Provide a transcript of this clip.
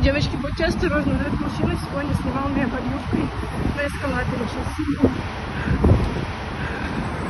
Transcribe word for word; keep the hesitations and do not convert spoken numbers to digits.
Девочки, будьте осторожны, этот мужчина сегодня снимал меня под юбкой на эскалаторе сейчас.